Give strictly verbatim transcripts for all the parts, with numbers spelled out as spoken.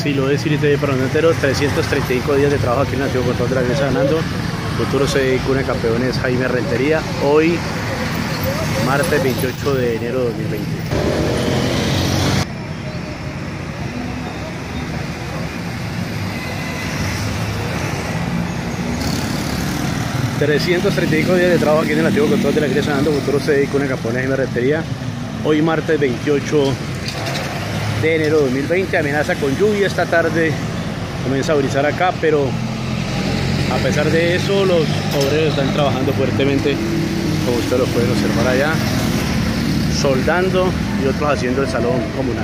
Silo de Sirite para los enteros, trescientos treinta y cinco días de trabajo aquí en el antiguo control de la iglesia ganando. Futuro C D I Cuna de Campeones Jaime Rentería. Hoy, martes veintiocho de enero de dos mil veinte. trescientos treinta y cinco días de trabajo aquí en el antiguo control de la iglesia ganando. Futuro C D I Cuna de Campeones Jaime Rentería. Hoy, martes veintiocho de enero de dos mil veinte. Amenaza con lluvia esta tarde, comienza a brizar acá, pero a pesar de eso los obreros están trabajando fuertemente, como ustedes lo pueden observar allá, soldando y otros haciendo el salón comunal.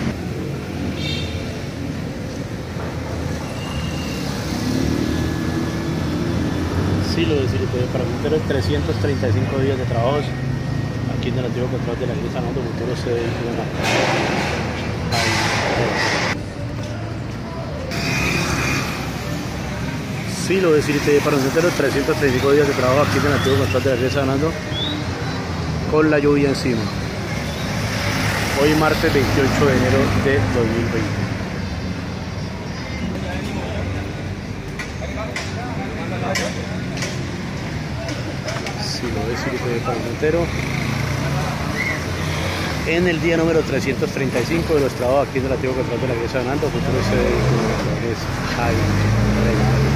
Silo de Sirite para Montero, trescientos treinta y cinco días de trabajo aquí en el antiguo control de la iglesia ganando. Futuro C D I. Silo de Sirite para nosotros, trescientos treinta y cinco días de trabajo aquí en el antiguo control de la iglesia ganando, con la lluvia encima. Hoy, martes veintiocho de enero de dos mil veinte. Silo de Sirite para nosotros, en el día número trescientos treinta y cinco de los trabajos aquí en el antiguo control de la iglesia ganando. Futuro C D I es Jaime Rentería.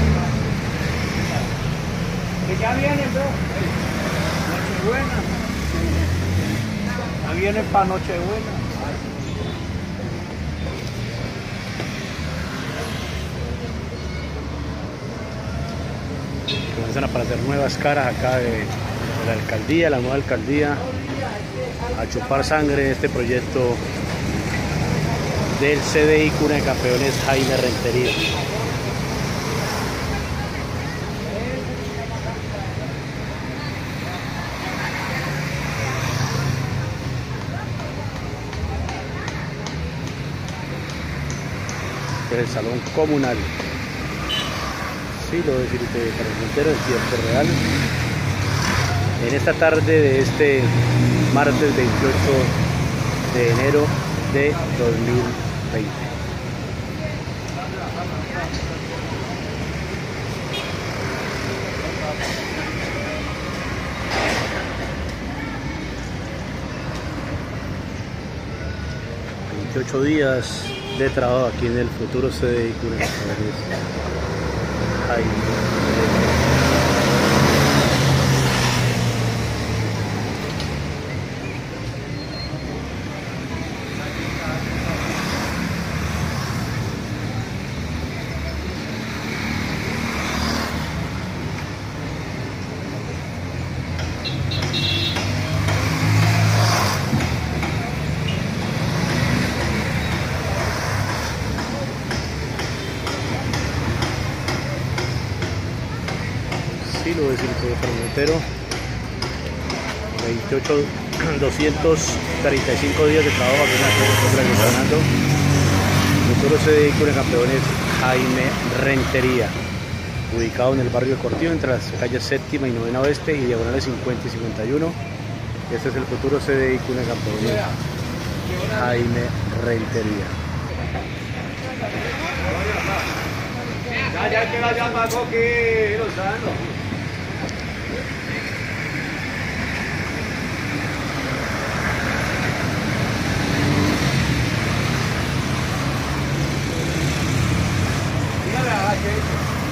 Que ya viene, bro. Nochebuena. Ya viene para Nochebuena. Comienzan a aparecer nuevas caras acá de, de la alcaldía, la nueva alcaldía, a chupar sangre en este proyecto del C D I Cuna de Campeones Jaime Rentería. Este es el salón comunal. Silo de Sirite para el Montero en tiempo real. En esta tarde de este martes veintiocho de enero de dos mil veinte. veintiocho días de trabajo aquí en el futuro C D I Cuna de Campeones Jaime Rentería. Silo de Sirite para Montero, veintiocho, doscientos treinta y cinco días de trabajo aquí en la contra que está ganando. Futuro C D I Cuna de Campeones Jaime Rentería, ubicado en el barrio de Cortijo entre las calles séptima y novena oeste y diagonales cincuenta y cincuenta y uno. Este es el futuro C D I Cuna de Campeones Jaime Rentería. Ya, ya que la llama Coqui Lozano. Mira la que